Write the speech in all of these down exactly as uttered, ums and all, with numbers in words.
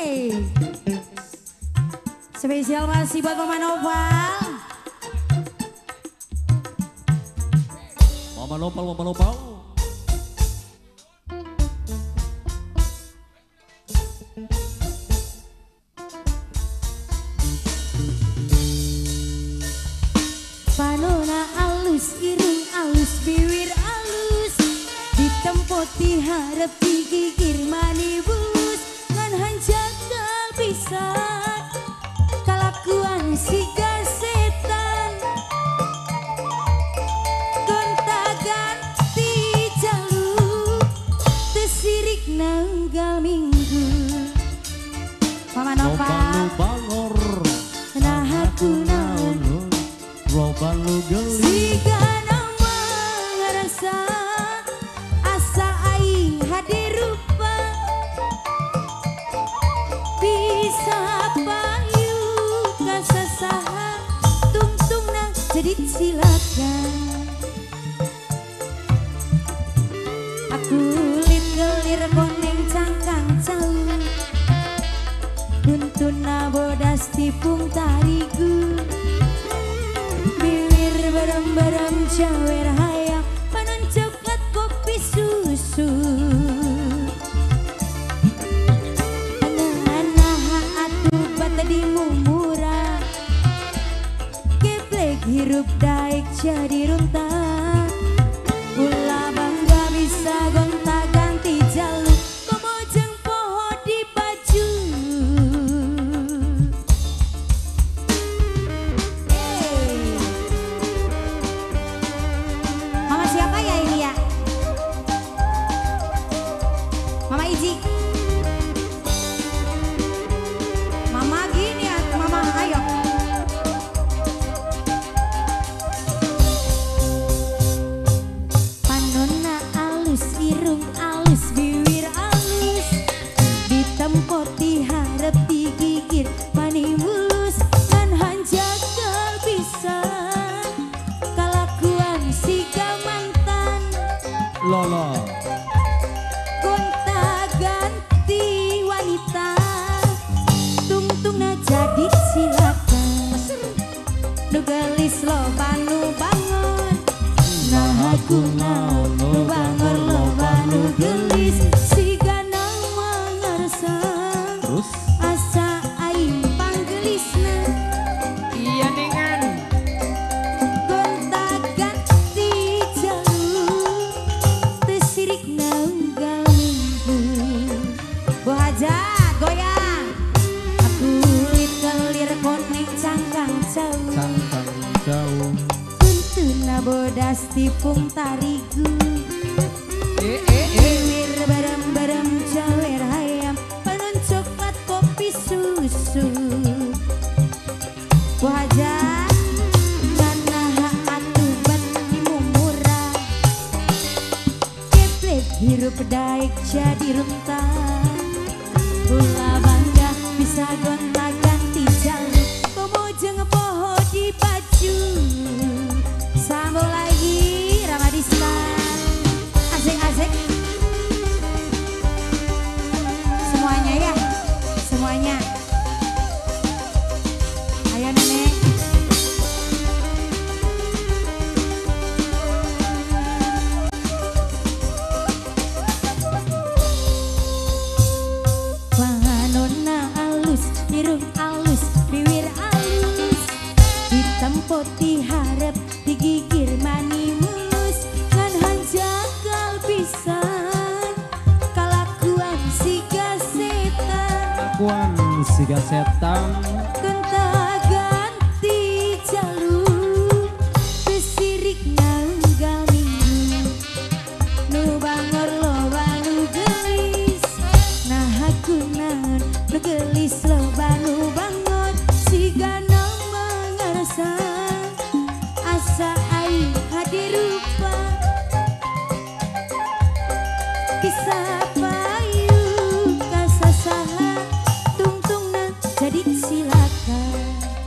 Spesial masih buat Mama Nopal. Mama Nopal, Mama Nopal. Panona alus, irung alus, bibir alus, ditempot diharap digigir mani bulus, ngan hanjakal pisan kalakuan si gasetan, gonta ganti jaluk tesirik nanggal minggu. Mama Nopal Bangor, nah aku naon roban lu geli. siga nama ngerasa asa aing hadir rupa bisa payu kasasaha tungtung na jadi silakan aku lit gelir koneng cangkang cau buntuna bodas tipung tarigu barang-barang cawer hayang panon coklat kopi susu anak-anak atuh bata di mumura geblek hirup daik jadi runtak ulah bangga bisa gonta ganti jaluk komojeng poho di baju. Mama Iji, Mama gini ya, Mama ayo. Panona alus, irung alus, bibir alus, ditempot diharap digigir mani mulus, kan hanjakal pisan kalakuan si gamantan. Lolo. Jadi silakan nu gelis lo banu bangun nah aku naon nu bangor lo banu gelis siga nama ngarasa terus asa aing panggelisna iya dengan gonta ganti jaluk tesirik nanggal minggu bohaja goyang kelir koneng cangkang jauh cangkang jauh kuntuna bodas tipung tarigu eh eh eh bibir barem-barem jawer hayam panon coklat kopi susu wajah nganaha atuh bati mumura keplek hirup daik jadi runtak ulah bangga bisa gonta ganti jaluk komojeng poho di baju sambung lagi Ramadista asik-asik semuanya ya semuanya ayo nenek irung alus, bibir alus, ditempot diharap digigir mani mulus, kan hanjakal pisan kalakuan si gasetan, kalakuan si gasetan gonta ganti jaluk tesirik nanggal minggu nu bangor lo banu gelis nah aku naon nu gelis lo banu bangun siga nama ngarasa asa aing hadir rupa kisah payu kasasaha tungtungna jadi silakan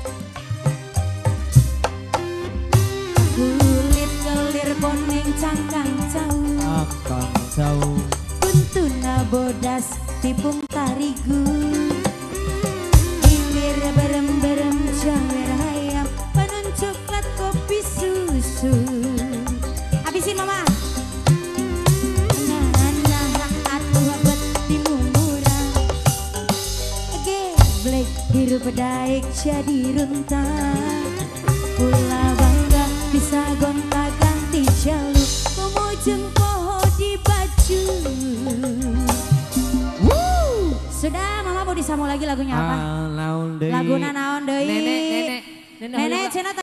kulit kelir koneng cangkang jauh akan jauh kuntuna bodas tipung tarigu hirup daik jadi runtah. Pula bangga bisa gonta ganti jalur, komojeng poho di baju. Woo! Sudah, Mama mau disambung lagi lagunya apa? Ah, naon deui? Laguna naon deui? Nenek, nenek, nenek, Nenek, cenah